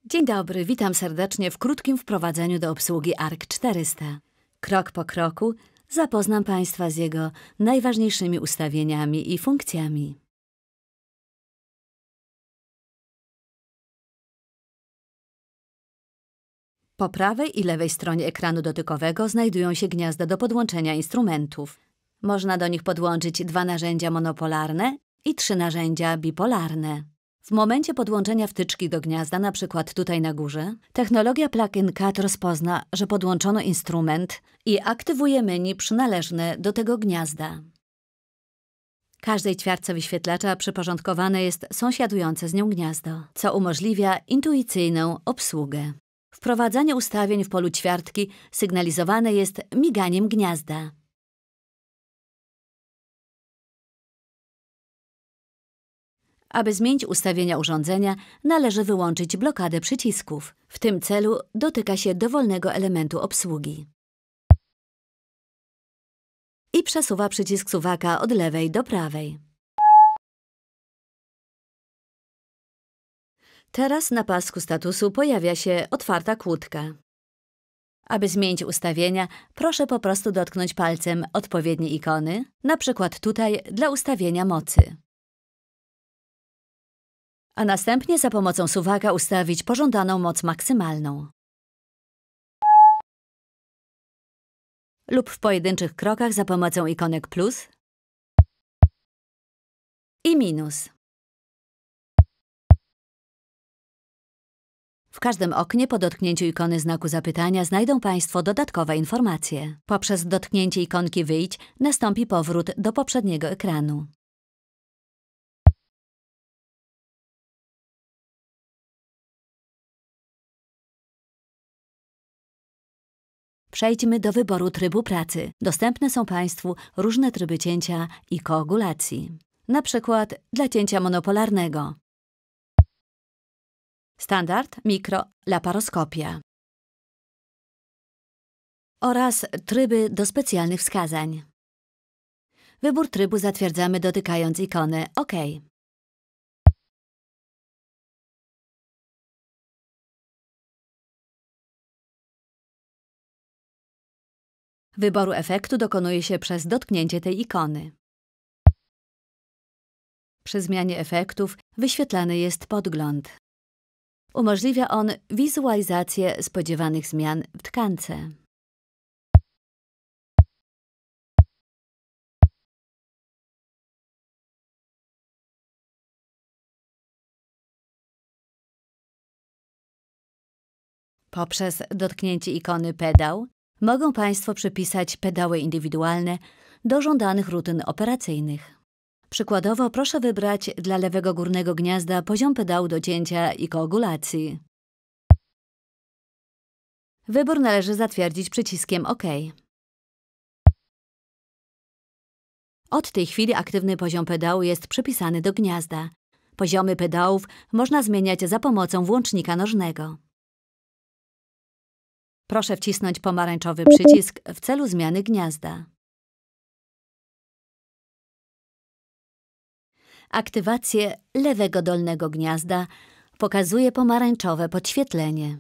Dzień dobry, witam serdecznie w krótkim wprowadzeniu do obsługi ARC 400. Krok po kroku zapoznam Państwa z jego najważniejszymi ustawieniami i funkcjami. Po prawej i lewej stronie ekranu dotykowego znajdują się gniazda do podłączenia instrumentów. Można do nich podłączyć 2 narzędzia monopolarne i 3 narzędzia bipolarne. W momencie podłączenia wtyczki do gniazda, np. tutaj na górze, technologia Plug-in Cut rozpozna, że podłączono instrument i aktywuje menu przynależne do tego gniazda. Każdej ćwiartce wyświetlacza przyporządkowane jest sąsiadujące z nią gniazdo, co umożliwia intuicyjną obsługę. Wprowadzanie ustawień w polu ćwiartki sygnalizowane jest miganiem gniazda. Aby zmienić ustawienia urządzenia, należy wyłączyć blokadę przycisków. W tym celu dotyka się dowolnego elementu obsługi i przesuwa przycisk suwaka od lewej do prawej. Teraz na pasku statusu pojawia się otwarta kłódka. Aby zmienić ustawienia, proszę po prostu dotknąć palcem odpowiedniej ikony, np. tutaj dla ustawienia mocy. A następnie za pomocą suwaka ustawić pożądaną moc maksymalną. Lub w pojedynczych krokach za pomocą ikonek plus i minus. W każdym oknie po dotknięciu ikony znaku zapytania znajdą Państwo dodatkowe informacje. Poprzez dotknięcie ikonki Wyjdź nastąpi powrót do poprzedniego ekranu. Przejdźmy do wyboru trybu pracy. Dostępne są Państwu różne tryby cięcia i koagulacji. Na przykład dla cięcia monopolarnego. Standard, mikro, laparoskopia. Oraz tryby do specjalnych wskazań. Wybór trybu zatwierdzamy dotykając ikony OK. Wyboru efektu dokonuje się przez dotknięcie tej ikony. Przy zmianie efektów wyświetlany jest podgląd. Umożliwia on wizualizację spodziewanych zmian w tkance. Poprzez dotknięcie ikony Pedał mogą Państwo przypisać pedały indywidualne do żądanych rutyn operacyjnych. Przykładowo proszę wybrać dla lewego górnego gniazda poziom pedału do cięcia i koagulacji. Wybór należy zatwierdzić przyciskiem OK. Od tej chwili aktywny poziom pedału jest przypisany do gniazda. Poziomy pedałów można zmieniać za pomocą włącznika nożnego. Proszę wcisnąć pomarańczowy przycisk w celu zmiany gniazda. Aktywację lewego dolnego gniazda pokazuje pomarańczowe podświetlenie.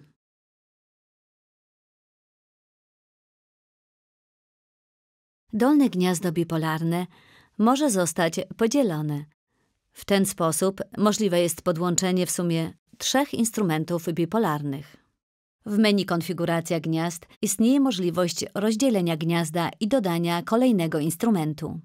Dolne gniazdo bipolarne może zostać podzielone. W ten sposób możliwe jest podłączenie w sumie 3 instrumentów bipolarnych. W menu Konfiguracja gniazd istnieje możliwość rozdzielenia gniazda i dodania kolejnego instrumentu.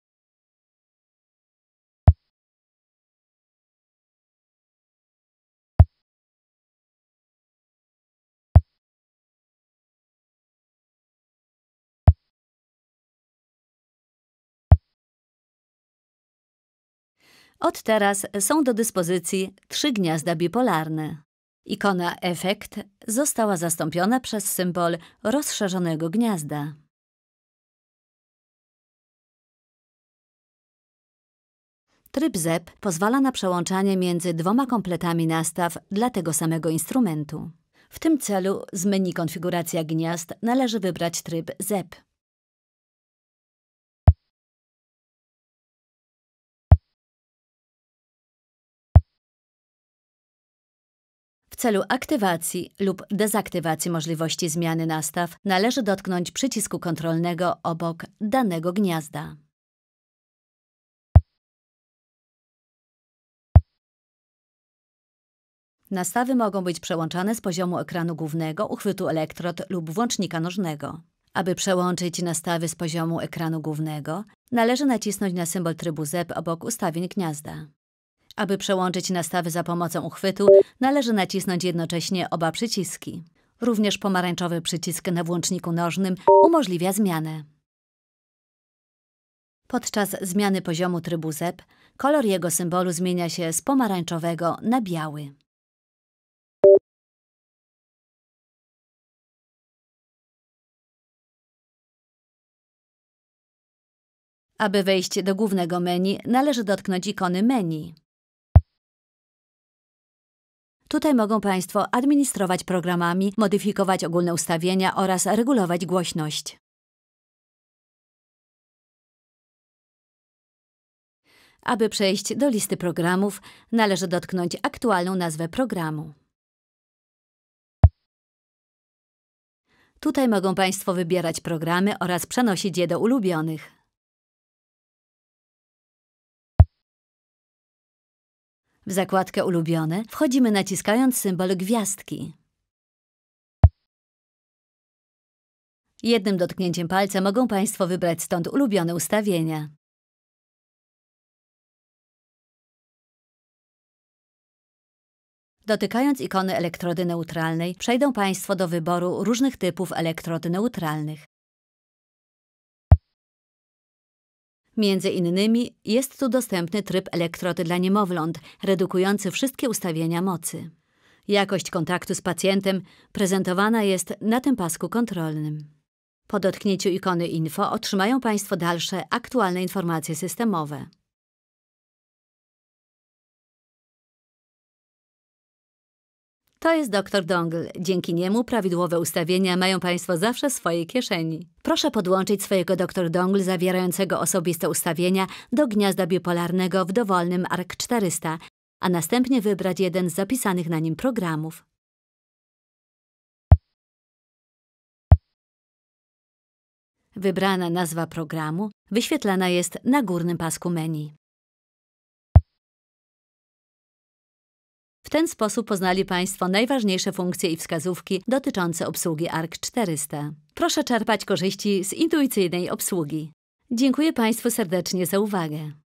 Od teraz są do dyspozycji 3 gniazda bipolarne. Ikona Efekt została zastąpiona przez symbol rozszerzonego gniazda. Tryb ZEP pozwala na przełączanie między 2 kompletami nastaw dla tego samego instrumentu. W tym celu z menu Konfiguracja gniazd należy wybrać tryb ZEP. W celu aktywacji lub dezaktywacji możliwości zmiany nastaw należy dotknąć przycisku kontrolnego obok danego gniazda. Nastawy mogą być przełączane z poziomu ekranu głównego, uchwytu elektrod lub włącznika nożnego. Aby przełączyć nastawy z poziomu ekranu głównego, należy nacisnąć na symbol trybu ZEP obok ustawień gniazda. Aby przełączyć nastawy za pomocą uchwytu, należy nacisnąć jednocześnie oba przyciski. Również pomarańczowy przycisk na włączniku nożnym umożliwia zmianę. Podczas zmiany poziomu trybu ZEP, kolor jego symbolu zmienia się z pomarańczowego na biały. Aby wejść do głównego menu, należy dotknąć ikony menu. Tutaj mogą Państwo administrować programami, modyfikować ogólne ustawienia oraz regulować głośność. Aby przejść do listy programów, należy dotknąć aktualną nazwę programu. Tutaj mogą Państwo wybierać programy oraz przenosić je do ulubionych. W zakładkę Ulubione wchodzimy naciskając symbol gwiazdki. Jednym dotknięciem palca mogą Państwo wybrać stąd ulubione ustawienia. Dotykając ikony elektrody neutralnej, przejdą Państwo do wyboru różnych typów elektrod neutralnych. Między innymi jest tu dostępny tryb elektrody dla niemowląt, redukujący wszystkie ustawienia mocy. Jakość kontaktu z pacjentem prezentowana jest na tym pasku kontrolnym. Po dotknięciu ikony Info otrzymają Państwo dalsze, aktualne informacje systemowe. To jest Dr Dongle. Dzięki niemu prawidłowe ustawienia mają Państwo zawsze w swojej kieszeni. Proszę podłączyć swojego Dr Dongle zawierającego osobiste ustawienia do gniazda bipolarnego w dowolnym ARC400, a następnie wybrać jeden z zapisanych na nim programów. Wybrana nazwa programu wyświetlana jest na górnym pasku menu. W ten sposób poznali Państwo najważniejsze funkcje i wskazówki dotyczące obsługi ARC400. Proszę czerpać korzyści z intuicyjnej obsługi. Dziękuję Państwu serdecznie za uwagę.